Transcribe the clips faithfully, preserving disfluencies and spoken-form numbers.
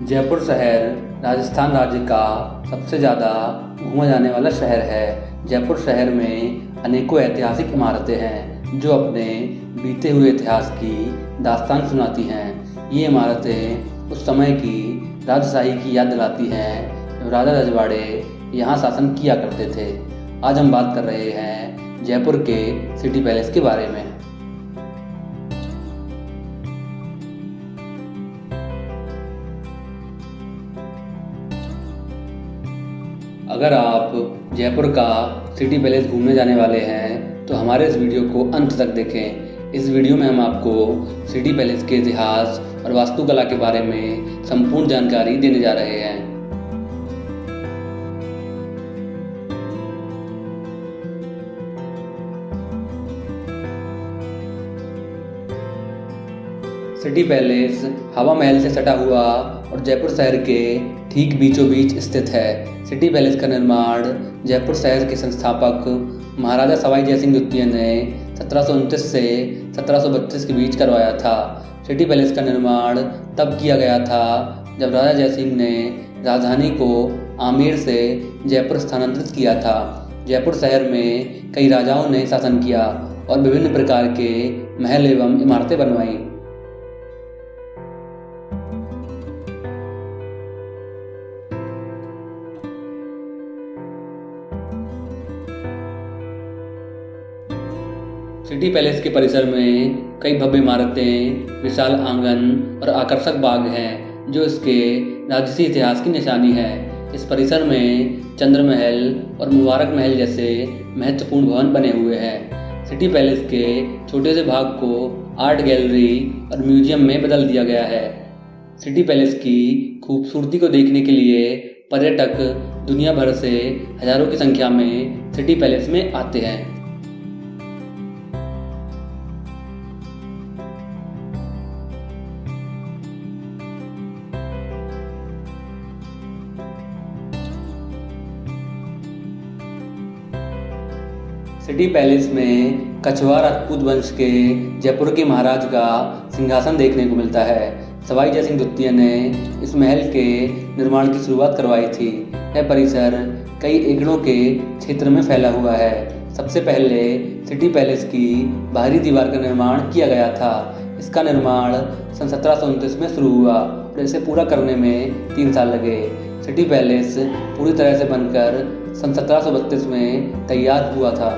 जयपुर शहर राजस्थान राज्य का सबसे ज़्यादा घूमा जाने वाला शहर है। जयपुर शहर में अनेकों ऐतिहासिक इमारतें हैं जो अपने बीते हुए इतिहास की दास्तान सुनाती हैं। ये इमारतें उस समय की राजशाही की याद दिलाती हैं जब राजा रजवाड़े यहाँ शासन किया करते थे। आज हम बात कर रहे हैं जयपुर के सिटी पैलेस के बारे में। अगर आप जयपुर का सिटी पैलेस घूमने जाने वाले हैं तो हमारे इस वीडियो को अंत तक देखें। इस वीडियो में हम आपको सिटी पैलेस के इतिहास और वास्तुकला के बारे में संपूर्ण जानकारी देने जा रहे हैं। सिटी पैलेस हवा महल से सटा हुआ और जयपुर शहर के ठीक बीचों बीच स्थित है। सिटी पैलेस का निर्माण जयपुर शहर के संस्थापक महाराजा सवाई जयसिंह द्वितीय ने सत्रह सौ उनतीस से सत्रह सौ बत्तीस के बीच करवाया था। सिटी पैलेस का निर्माण तब किया गया था जब राजा जयसिंह ने राजधानी को आमेर से जयपुर स्थानांतरित किया था। जयपुर शहर में कई राजाओं ने शासन किया और विभिन्न प्रकार के महल एवं इमारतें बनवाई। सिटी पैलेस के परिसर में कई भव्य इमारतें, विशाल आंगन और आकर्षक बाग हैं जो इसके राजसी इतिहास की निशानी है। इस परिसर में चंद्र महल और मुबारक महल जैसे महत्वपूर्ण भवन बने हुए हैं। सिटी पैलेस के छोटे से भाग को आर्ट गैलरी और म्यूजियम में बदल दिया गया है। सिटी पैलेस की खूबसूरती को देखने के लिए पर्यटक दुनिया भर से हजारों की संख्या में सिटी पैलेस में आते हैं। सिटी पैलेस में कछवार राजपूत वंश के जयपुर के महाराज का सिंहासन देखने को मिलता है। सवाई जयसिंह द्वितीय ने इस महल के निर्माण की शुरुआत करवाई थी। यह परिसर कई एकड़ों के क्षेत्र में फैला हुआ है। सबसे पहले सिटी पैलेस की बाहरी दीवार का निर्माण किया गया था। इसका निर्माण सन सत्रह सौ उनतीस में शुरू हुआ और इसे पूरा करने में तीन साल लगे। सिटी पैलेस पूरी तरह से बनकर सन सत्रह सौ बत्तीस में तैयार हुआ था।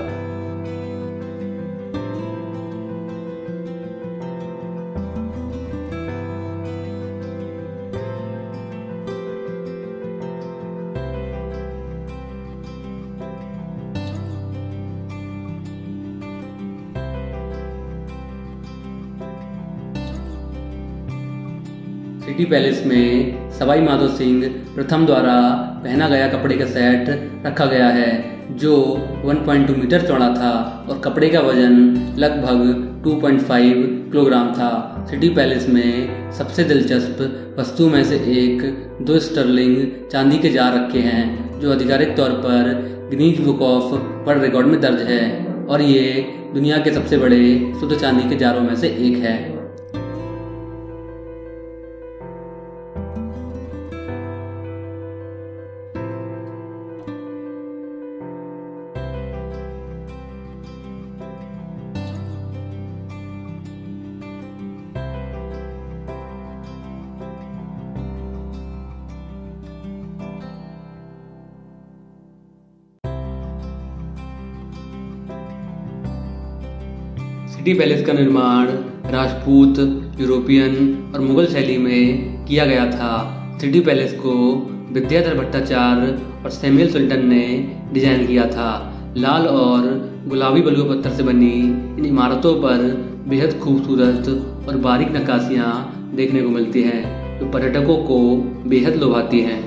सिटी पैलेस में सवाई माधो सिंह प्रथम द्वारा पहना गया कपड़े का सेट रखा गया है जो एक पॉइंट दो मीटर चौड़ा था और कपड़े का वजन लगभग दो पॉइंट पाँच किलोग्राम था। सिटी पैलेस में सबसे दिलचस्प वस्तु में से एक दो स्टर्लिंग चांदी के जार रखे हैं जो आधिकारिक तौर पर Guinness book of world record में दर्ज है और ये दुनिया के सबसे बड़े शुद्ध चांदी के जारों में से एक है। सिटी पैलेस का निर्माण राजपूत, यूरोपियन और मुगल शैली में किया गया था। सिटी पैलेस को विद्याधर भट्टाचार्य और सैमुअल सुल्तान ने डिजाइन किया था। लाल और गुलाबी बलुआ पत्थर से बनी इन इमारतों पर बेहद खूबसूरत और बारीक नक्काशियाँ देखने को मिलती हैं जो पर्यटकों को बेहद लुभाती हैं।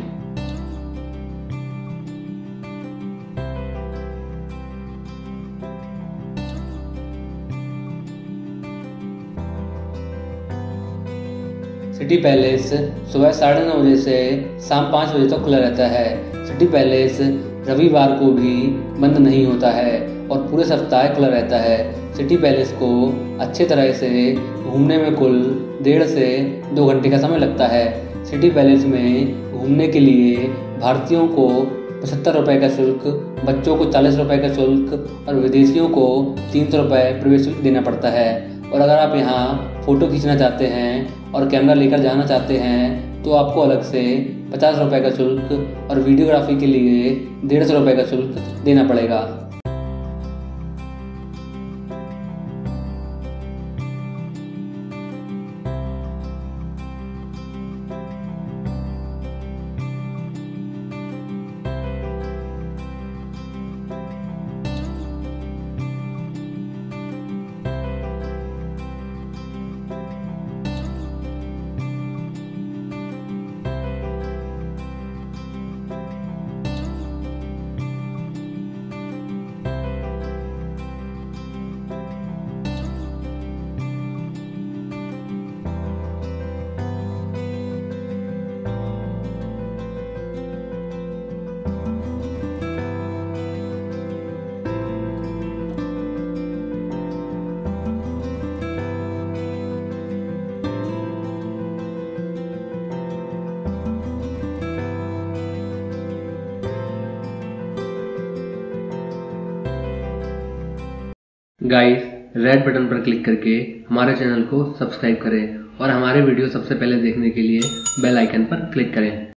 सिटी पैलेस सुबह साढ़े नौ बजे से शाम पाँच बजे तक खुला रहता है। सिटी पैलेस रविवार को भी बंद नहीं होता है और पूरे सप्ताह खुला रहता है। सिटी पैलेस को अच्छे तरह से घूमने में कुल डेढ़ से दो घंटे का समय लगता है। सिटी पैलेस में घूमने के लिए भारतीयों को पचहत्तर रुपये का शुल्क, बच्चों को चालीस रुपये का शुल्क और विदेशियों को तीन सौ रुपये प्रवेश शुल्क देना पड़ता है। और अगर आप यहाँ फ़ोटो खींचना चाहते हैं और कैमरा लेकर जाना चाहते हैं तो आपको अलग से पचास रुपये का शुल्क और वीडियोग्राफी के लिए डेढ़ सौ रुपये का शुल्क देना पड़ेगा। गाइस, रेड बटन पर क्लिक करके हमारे चैनल को सब्सक्राइब करें और हमारे वीडियो सबसे पहले देखने के लिए बेल आइकन पर क्लिक करें।